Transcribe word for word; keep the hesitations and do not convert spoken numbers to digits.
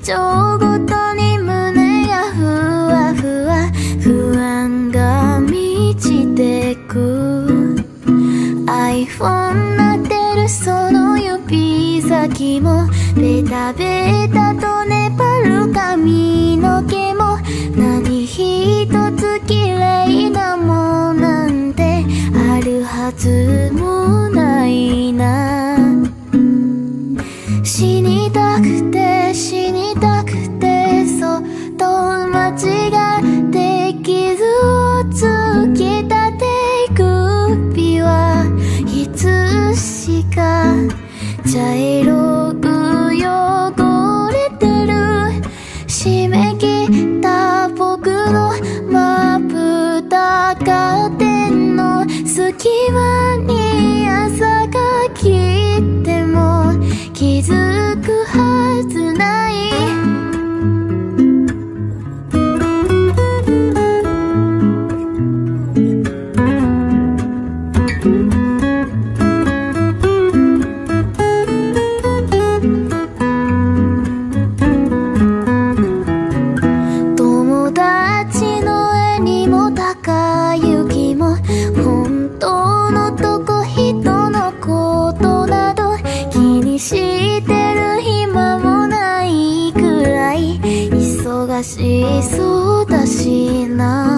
丁ごとに胸がふわふわ、不安が満ちてく。 iPhone 鳴ってるその指先もベタベタとねばる髪の毛も、何一つ綺麗なもんなんてあるはずもないな。死にたくて死にたくてそっと間違って傷をつきたて、首はいつしか茶色く汚れてる。締め切った僕のまぶたカーテンの隙間に朝が来ても気づくはずない。友達の絵にも高雪も本当の男人のことなど気にしてる暇もないくらい忙しそうだしな。